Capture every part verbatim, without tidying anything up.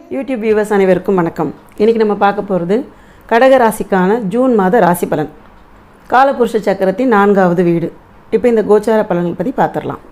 YouTube viewers அனைவருக்கும் வணக்கம். இன்னைக்கு நம்ம பார்க்க போகிறது கடக ராசிக்கான ஜூன் மாத ராசி பலன். காலபுருஷ சக்கரத்தின் நான்காவது வீடு. இப்போ இந்த கோச்சார பலன்கள் பற்றி பார்த்துடலாம்.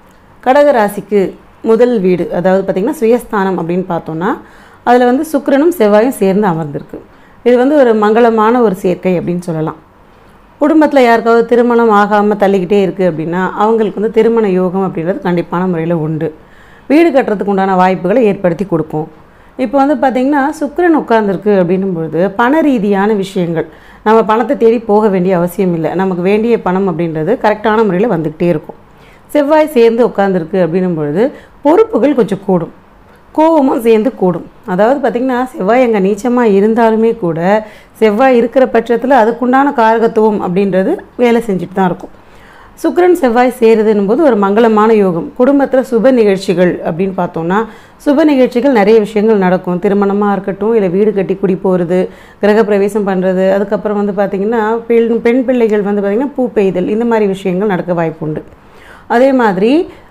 கடக ராசிக்கு முதல் வீடு, அதாவது பார்த்திங்கன்னா சுயஸ்தானம் அப்படின்னு பார்த்தோன்னா அதில் வந்து சுக்கிரனும் செவ்வாயும் சேர்ந்து அமர்ந்திருக்கு. இது வந்து ஒரு மங்களமான ஒரு சேர்க்கை அப்படின்னு சொல்லலாம். குடும்பத்தில் யாருக்காவது திருமணம் ஆகாமல் தள்ளிக்கிட்டே இருக்குது அப்படின்னா அவங்களுக்கு வந்து திருமண யோகம் அப்படின்றது கண்டிப்பான முறையில் உண்டு. வீடு கட்டுறதுக்கு உண்டான வாய்ப்புகளை ஏற்படுத்தி கொடுக்கும். இப்போ வந்து பார்த்திங்கன்னா சுக்கிரன் உட்கார்ந்துருக்கு அப்படின்னும்பொழுது பண ரீதியான விஷயங்கள், நம்ம பணத்தை தேடி போக வேண்டிய அவசியம் இல்லை. நமக்கு வேண்டிய பணம் அப்படின்றது கரெக்டான முறையில் வந்துக்கிட்டே இருக்கும். செவ்வாய் சேர்ந்து உட்கார்ந்துருக்கு அப்படின்னும் பொழுது பொறுப்புகள் கொஞ்சம் கூடும், கோபமும் சேர்ந்து கூடும். அதாவது பார்த்திங்கன்னா செவ்வாய் அங்கே நீச்சமாக இருந்தாலுமே கூட செவ்வாய் இருக்கிற பட்சத்தில் அதுக்குண்டான காரகத்துவம் அப்படின்றது வேலை செஞ்சுட்டு தான் இருக்கும். சுக்கிரன் செவ்வாய் சேருதுன்னும் போது ஒரு மங்களமான யோகம். குடும்பத்தில் சுப நிகழ்ச்சிகள் அப்படின்னு பார்த்தோன்னா சுப நிகழ்ச்சிகள் நிறைய விஷயங்கள் நடக்கும். திருமணமாக இருக்கட்டும், இல்லை வீடு கட்டி குடி போகிறது, கிரகப்பிரவேசம் பண்ணுறது, அதுக்கப்புறம் வந்து பார்த்திங்கன்னா பெண் பெண் பிள்ளைகள் வந்து பார்த்திங்கன்னா பூ பெய்தல், இந்த மாதிரி விஷயங்கள் நடக்க வாய்ப்பு உண்டு. அதே மாதிரி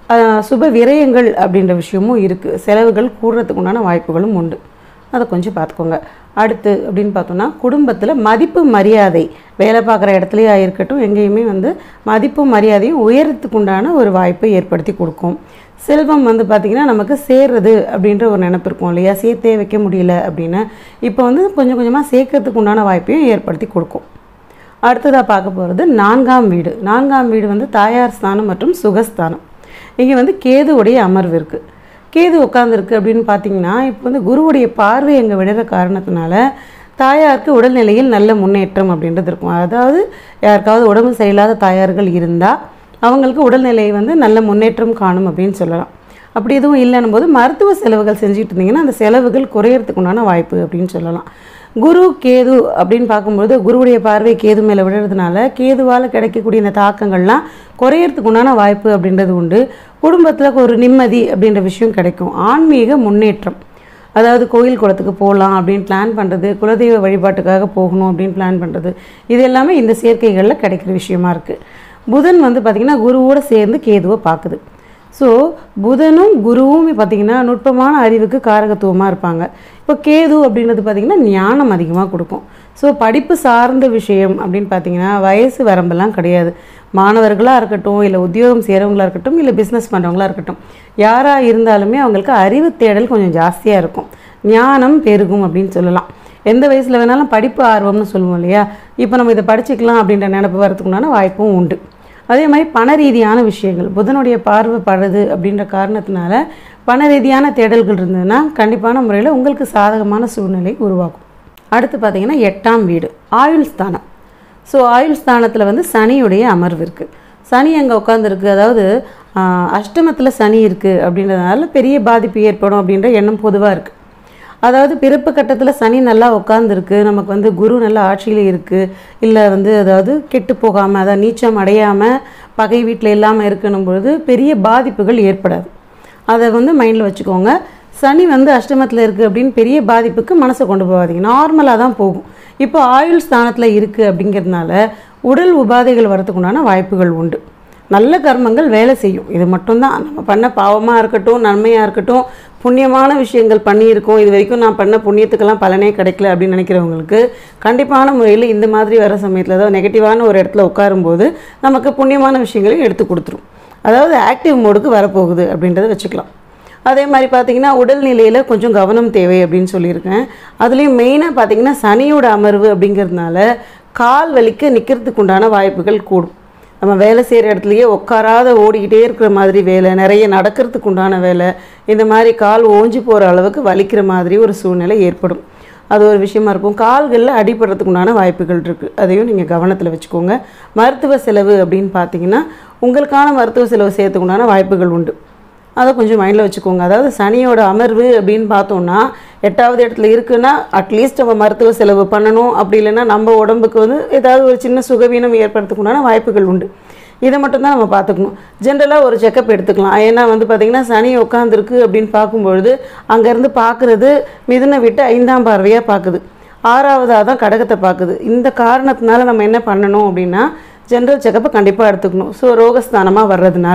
சுப விரயங்கள் அப்படின்ற விஷயமும் இருக்குது. செலவுகள் கூடுறதுக்கு உண்டான வாய்ப்புகளும் உண்டு. அதை கொஞ்சம் பார்த்துக்கோங்க. அடுத்து அப்படின்னு பார்த்தோன்னா குடும்பத்தில் மதிப்பு மரியாதை, வேலை பார்க்குற இடத்துலையே இருக்கட்டும், எங்கேயுமே வந்து மதிப்பு மரியாதையும் உயரத்துக்கு உண்டான ஒரு வாய்ப்பை ஏற்படுத்தி கொடுக்கும். செல்வம் வந்து பார்த்திங்கன்னா நமக்கு சேர்றது அப்படின்ற ஒரு நினைப்பு இருக்கும் இல்லையா, சேர்த்தே வைக்க முடியல அப்படின்னு. இப்போ வந்து கொஞ்சம் கொஞ்சமாக சேர்க்கறதுக்கு உண்டான வாய்ப்பையும் ஏற்படுத்தி கொடுக்கும். அடுத்ததாக பார்க்க போகிறது நான்காம் வீடு. நான்காம் வீடு வந்து தாயார் ஸ்தானம் மற்றும் சுகஸ்தானம். இங்கே வந்து கேதுவுடைய அமர்வு இருக்குது. கேது உட்காந்துருக்கு அப்படின்னு பார்த்தீங்கன்னா இப்போ வந்து குருவுடைய பார்வை எங்கே விடுற காரணத்தினால தாயாருக்கு உடல்நிலையில் நல்ல முன்னேற்றம் அப்படின்றது இருக்கும். அதாவது யாருக்காவது உடம்பு சரியில்லாத தாயார்கள் இருந்தால் அவங்களுக்கு உடல்நிலை வந்து நல்ல முன்னேற்றம் காணும் அப்படின்னு சொல்லலாம். அப்படி எதுவும் இல்லைன்னும் போது மருத்துவ செலவுகள் செஞ்சுட்டு இருந்தீங்கன்னா அந்த செலவுகள் குறையறதுக்கு உண்டான வாய்ப்பு அப்படின்னு சொல்லலாம். குரு கேது அப்படின்னு பார்க்கும்போது குருவுடைய பார்வை கேது மேலே விடுறதுனால கேதுவால் கிடைக்கக்கூடிய இந்த தாக்கங்கள்லாம் குறையறதுக்கு உண்டான வாய்ப்பு அப்படின்றது உண்டு. குடும்பத்தில் ஒரு நிம்மதி அப்படின்ற விஷயம் கிடைக்கும். ஆன்மீக முன்னேற்றம், அதாவது கோயில் குளத்துக்கு போகலாம் அப்படின்னு பிளான் பண்ணுறது, குலதெய்வ வழிபாட்டுக்காக போகணும் அப்படின்னு பிளான் பண்ணுறது, இது எல்லாமே இந்த சேர்க்கைகளில் கிடைக்கிற விஷயமா இருக்குது. புதன் வந்து பார்த்திங்கன்னா குருவோடு சேர்ந்து கேதுவை பார்க்குது. ஸோ புதனும் குருவும் பார்த்திங்கன்னா நுட்பமான அறிவுக்கு காரகத்துவமாக இருப்பாங்க. இப்போ கேது அப்படின்றது பார்த்திங்கன்னா ஞானம் அதிகமாக கொடுக்கும். ஸோ படிப்பு சார்ந்த விஷயம் அப்படின்னு பார்த்திங்கன்னா வயசு வரம்பெல்லாம் கிடையாது. மாணவர்களாக இருக்கட்டும், இல்லை உத்தியோகம் செய்கிறவங்களாக இருக்கட்டும், இல்லை பிஸ்னஸ் பண்ணுறவங்களாக இருக்கட்டும், யாராக இருந்தாலுமே அவங்களுக்கு அறிவு தேடல் கொஞ்சம் ஜாஸ்தியாக இருக்கும், ஞானம் பெருகும் அப்படின்னு சொல்லலாம். எந்த வயசில் வேணாலும் படிப்பு ஆர்வம்னு சொல்லுவோம் இல்லையா, இப்போ நம்ம இதை படிச்சுக்கலாம் அப்படின்ற நினைப்பு வரதுக்குண்டான வாய்ப்பும் உண்டு. அதே மாதிரி பண ரீதியான விஷயங்கள், புதனுடைய பார்வை படுறது அப்படின்ற காரணத்தினால பண ரீதியான தேடல்கள் இருந்ததுன்னா கண்டிப்பான முறையில் உங்களுக்கு சாதகமான சூழ்நிலை உருவாகும். அடுத்து பார்த்திங்கன்னா எட்டாம் வீடு ஆயுள் ஸ்தானம். ஸோ ஆயுள் ஸ்தானத்தில் வந்து சனியுடைய அமர்வு இருக்குது. சனி அங்கே உட்காந்துருக்கு, அதாவது அஷ்டமத்தில் சனி இருக்குது அப்படின்றதுனால பெரிய பாதிப்பு ஏற்படும் அப்படின்ற எண்ணம் பொதுவாக இருக்குது. அதாவது பிறப்பு கட்டத்தில் சனி நல்லா உட்காந்துருக்கு, நமக்கு வந்து குரு நல்லா ஆட்சியில் இருக்குது, இல்லை வந்து அதாவது கெட்டு போகாமல், அதாவது நீச்சம் அடையாமல் பகை வீட்டில் இல்லாமல் இருக்கணும் பொழுது பெரிய பாதிப்புகள் ஏற்படாது. அதை வந்து மைண்டில் வச்சுக்கோங்க. சனி வந்து அஷ்டமத்தில் இருக்குது அப்படின்னு பெரிய பாதிப்புக்கு மனசை கொண்டு போகாதீங்க, நார்மலாக தான் போகும். இப்போ ஆயுள் ஸ்தானத்தில் இருக்குது அப்படிங்கிறதுனால உடல் உபாதைகள் வரத்துக்குண்டான வாய்ப்புகள் உண்டு. நல்ல கர்மங்கள் வேலை செய்யும். இது மட்டும்தான், நம்ம பண்ண பாவமாக இருக்கட்டும், நன்மையாக இருக்கட்டும், புண்ணியமான விஷயங்கள் பண்ணியிருக்கோம், இது வரைக்கும் நான் பண்ண புண்ணியத்துக்கெல்லாம் பலனே கிடைக்கல அப்படின்னு நினைக்கிறவங்களுக்கு கண்டிப்பான முறையில் இந்த மாதிரி வர சமயத்தில், அதாவது நெகட்டிவான ஒரு இடத்துல உட்காரும்போது நமக்கு புண்ணியமான விஷயங்களையும் எடுத்து கொடுத்துரும். அதாவது ஆக்டிவ் மோடுக்கு வரப்போகுது அப்படின்றத வச்சுக்கலாம். அதே மாதிரி பார்த்திங்கன்னா உடல்நிலையில் கொஞ்சம் கவனம் தேவை அப்படின்னு சொல்லியிருக்கேன். அதுலேயும் மெயினாக பார்த்திங்கன்னா சனியோட அமர்வு அப்படிங்கிறதுனால கால் வலிக்க நிற்கிறதுக்கு உண்டான வாய்ப்புகள் கூடும். நம்ம வேலை செய்கிற இடத்துலையே உட்காராத ஓடிக்கிட்டே இருக்கிற மாதிரி வேலை, நிறைய நடக்கிறதுக்கு உண்டான வேலை, இந்த மாதிரி கால் ஓஞ்சி போகிற அளவுக்கு வலிக்கிற மாதிரி ஒரு சூழ்நிலை ஏற்படும். அது ஒரு விஷயமா இருக்கும். கால்களில் அடிபடுறதுக்கு உண்டான வாய்ப்புகள் இருக்குது, அதையும் நீங்கள் கவனத்தில் வச்சுக்கோங்க. மருத்துவ செலவு அப்படின்னு பார்த்தீங்கன்னா உங்களுக்கான மருத்துவ செலவு செய்யறதுக்கு உண்டான வாய்ப்புகள் உண்டு, அதை கொஞ்சம் மைண்டில் வச்சுக்கோங்க. அதாவது சனியோட அமர்வு அப்படின்னு பார்த்தோன்னா எட்டாவது இடத்துல இருக்குன்னா அட்லீஸ்ட் நம்ம மருத்துவ செலவு பண்ணணும், அப்படி இல்லைன்னா நம்ம உடம்புக்கு வந்து ஏதாவது ஒரு சின்ன சுகவீனம் ஏற்படுறதுக்குண்டான வாய்ப்புகள் உண்டு. இதை மட்டும்தான் நம்ம பார்த்துக்கணும். ஜென்ரலாக ஒரு செக்கப் எடுத்துக்கலாம். ஏன்னா வந்து பார்த்திங்கன்னா சனி உட்காந்துருக்கு அப்படின்னு பார்க்கும்பொழுது அங்கேருந்து பார்க்குறது மிதுனை விட்டு ஐந்தாம் பார்வையாக பார்க்குது, ஆறாவதாக தான் கடகத்தை பார்க்குது. இந்த காரணத்தினால நம்ம என்ன பண்ணணும் அப்படின்னா ஜென்ரல் செக்கப்பை கண்டிப்பாக எடுத்துக்கணும். ஸோ ரோகஸ்தானமாக வர்றதுனால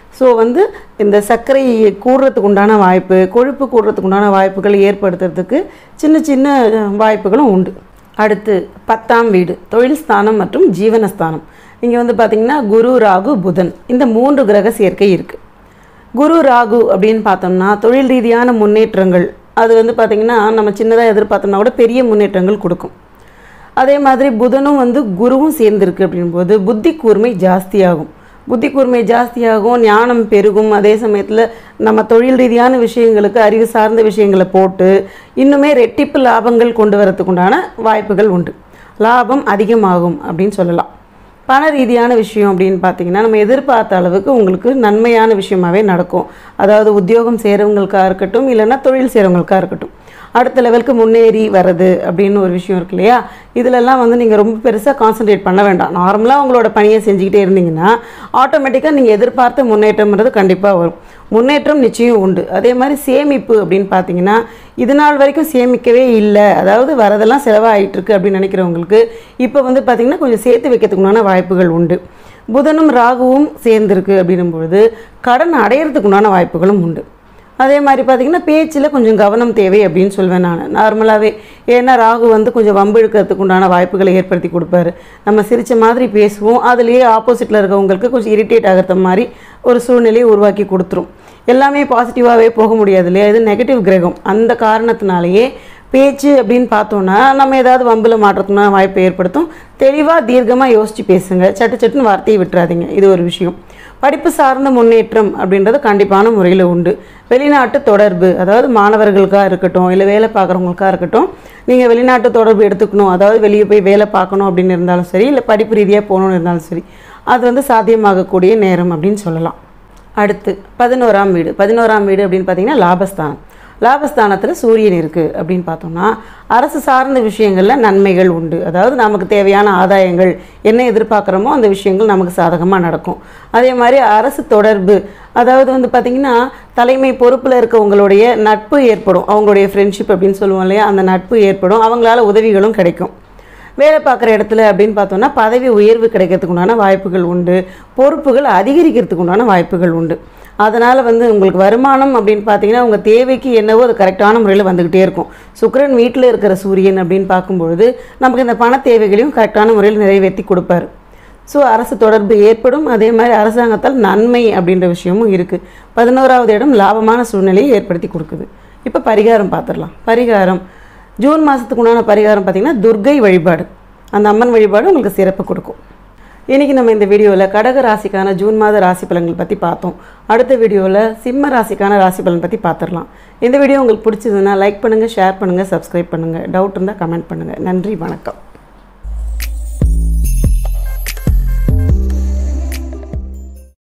ஸோ வந்து இந்த சர்க்கரை கூடுறதுக்கு உண்டான வாய்ப்பு, கொழுப்பு கூடுறதுக்கு உண்டான வாய்ப்புகள் ஏற்படுத்துறதுக்கு சின்ன சின்ன வாய்ப்புகளும் உண்டு. அடுத்து பத்தாம் வீடு தொழில் ஸ்தானம் மற்றும் ஜீவனஸ்தானம். இங்கே வந்து பார்த்திங்கன்னா குரு, ராகு, புதன் இந்த மூன்று கிரக சேர்க்கை இருக்குது. குரு, ராகு அப்படின்னு பார்த்தோம்னா தொழில் ரீதியான முன்னேற்றங்கள், அது வந்து பார்த்திங்கன்னா நம்ம சின்னதாக எதிர்பார்த்தோம்னா கூட பெரிய முன்னேற்றங்கள் கொடுக்கும். அதே மாதிரி புதனும் வந்து குருவும் சேர்ந்துருக்கு அப்படின்போது புத்தி கூர்மை ஜாஸ்தியாகும். புத்தி கூர்மை ஜாஸ்தியாகும், ஞானம் பெருகும். அதே சமயத்தில் நம்ம தொழில் ரீதியான விஷயங்களுக்கு அறிவு சார்ந்த விஷயங்களை போட்டு இன்னுமே ரெட்டிப்பு லாபங்கள் கொண்டு வரத்துக்குண்டான வாய்ப்புகள் உண்டு. லாபம் அதிகமாகும் அப்படின்னு சொல்லலாம். பண ரீதியான விஷயம் அப்படின்னு பார்த்திங்கன்னா நம்ம எதிர்பார்த்த அளவுக்கு உங்களுக்கு நன்மையான விஷயமாகவே நடக்கும். அதாவது உத்தியோகம் செய்கிறவங்களுக்காக இருக்கட்டும், இல்லைன்னா தொழில் செய்கிறவங்களுக்காக இருக்கட்டும், அடுத்த லெவலுக்கு முன்னேறி வர்றது அப்படின்னு ஒரு விஷயம் இருக்கு இல்லையா. இதிலெல்லாம் வந்து நீங்கள் ரொம்ப பெருசாக கான்சன்ட்ரேட் பண்ண வேண்டாம். நார்மலாக உங்களோட பணியை செஞ்சுக்கிட்டே இருந்தீங்கன்னா ஆட்டோமேட்டிக்காக நீங்கள் எதிர்பார்த்த முன்னேற்றம்ன்றது கண்டிப்பாக வரும். முன்னேற்றம் நிச்சயம் உண்டு. அதே மாதிரி சேமிப்பு அப்படின்னு பார்த்தீங்கன்னா இது நாள் வரைக்கும் சேமிக்கவே இல்லை, அதாவது வரதெல்லாம் செலவாகிட்டுருக்கு அப்படின்னு நினைக்கிறவங்களுக்கு இப்போ வந்து பார்த்திங்கன்னா கொஞ்சம் சேர்த்து வைக்கிறதுக்குண்டான வாய்ப்புகள் உண்டு. புதனும் ராகுவும் சேர்ந்துருக்கு அப்படின்னும் பொழுது கடன் அடையிறதுக்குண்டான வாய்ப்புகளும் உண்டு. அதே மாதிரி பார்த்திங்கன்னா பேச்சில் கொஞ்சம் கவனம் தேவை அப்படின்னு சொல்வேன் நான் நார்மலாகவே. ஏன்னா ராகு வந்து கொஞ்சம் வம்பு இழுக்கிறதுக்கு உண்டான வாய்ப்புகளை ஏற்படுத்தி கொடுப்பாரு. நம்ம சிரித்த மாதிரி பேசுவோம், அதுலேயே ஆப்போசிட்டில் இருக்கவங்களுக்கு கொஞ்சம் இரிட்டேட் ஆகிற மாதிரி ஒரு சூழ்நிலையை உருவாக்கி கொடுத்துரும். எல்லாமே பாசிட்டிவாகவே போக முடியாது இல்லையா, இது நெகட்டிவ் கிரகம். அந்த காரணத்தினாலேயே பேச்சு அப்படின்னு பார்த்தோன்னா நம்ம ஏதாவது வம்பில் மாற்றத்துனா வாய்ப்பை ஏற்படுத்தும். தெளிவாக தீர்க்கமாக யோசித்து பேசுங்க, சட்டு சட்டுன்னு வார்த்தையை விட்டுறாதீங்க. இது ஒரு விஷயம். படிப்பு சார்ந்த முன்னேற்றம் அப்படின்றது கண்டிப்பான முறையில் உண்டு. வெளிநாட்டு தொடர்பு, அதாவது மாணவர்களுக்காக இருக்கட்டும், இல்லை வேலை பார்க்குறவங்களுக்காக இருக்கட்டும், நீங்கள் வெளிநாட்டு தொடர்பு எடுத்துக்கணும், அதாவது வெளியே போய் வேலை பார்க்கணும் அப்படின்னு இருந்தாலும் சரி, இல்லை படிப்பு ரீதியாக போகணுன்னு இருந்தாலும் சரி, அது வந்து சாத்தியமாகக்கூடிய நேரம் அப்படின்னு சொல்லலாம். அடுத்து பதினோராம் வீடு. பதினோராம் வீடு அப்படின்னு பார்த்திங்கன்னா லாபஸ்தானம். லாபஸ்தானத்தில் சூரியன் இருக்குது அப்படின்னு பார்த்தோம்னா அரசு சார்ந்த விஷயங்களில் நன்மைகள் உண்டு. அதாவது நமக்கு தேவையான ஆதாயங்கள் என்ன எதிர்பார்க்குறோமோ அந்த விஷயங்கள் நமக்கு சாதகமாக நடக்கும். அதே மாதிரி அரசு தொடர்பு, அதாவது வந்து பார்த்திங்கன்னா தலைமை பொறுப்பில் இருக்கவங்களுடைய நட்பு ஏற்படும். அவங்களுடைய ஃப்ரெண்ட்ஷிப் அப்படின்னு சொல்லுவோம் இல்லையா, அந்த நட்பு ஏற்படும். அவங்களால உதவிகளும் கிடைக்கும். வேலை பார்க்குற இடத்துல அப்படின்னு பார்த்தோன்னா பதவி உயர்வு கிடைக்கிறதுக்கு உண்டான வாய்ப்புகள் உண்டு. பொறுப்புகள் அதிகரிக்கிறதுக்கு உண்டான வாய்ப்புகள் உண்டு. அதனால் வந்து உங்களுக்கு வருமானம் அப்படின்னு பார்த்தீங்கன்னா உங்கள் தேவைக்கு என்னவோ அது கரெக்டான முறையில் வந்துக்கிட்டே இருக்கும். சுக்கிரன் வீட்டில் இருக்கிற சூரியன் அப்படின்னு பார்க்கும்பொழுது நமக்கு இந்த பண தேவைகளையும் கரெக்டான முறையில் நிறைவேற்றி கொடுப்பாரு. ஸோ அரசு தொடர்பு ஏற்படும். அதே மாதிரி அரசாங்கத்தால் நன்மை அப்படின்ற விஷயமும் இருக்குது. பதினோராவது இடம் லாபமான சூழ்நிலையை ஏற்படுத்தி கொடுக்குது. இப்போ பரிகாரம் பார்த்துடலாம். பரிகாரம் ஜூன் மாதத்துக்கு உண்டான பரிகாரம் பார்த்திங்கன்னா துர்கை வழிபாடு. அந்த அம்மன் வழிபாடு உங்களுக்கு சிறப்பு கொடுக்கும். இன்றைக்கி நம்ம இந்த வீடியோவில் கடக ராசிக்கான ஜூன் மாத ராசி பலன்கள் பற்றி பார்த்தோம். அடுத்த வீடியோவில் சிம்ம ராசிக்கான ராசி பலன் பற்றி பார்த்துடலாம். இந்த வீடியோ உங்களுக்கு பிடிச்சதுன்னா லைக் பண்ணுங்கள், ஷேர் பண்ணுங்கள், சப்ஸ்கிரைப் பண்ணுங்கள். டவுட் இருந்தால் கமெண்ட் பண்ணுங்கள். நன்றி, வணக்கம்.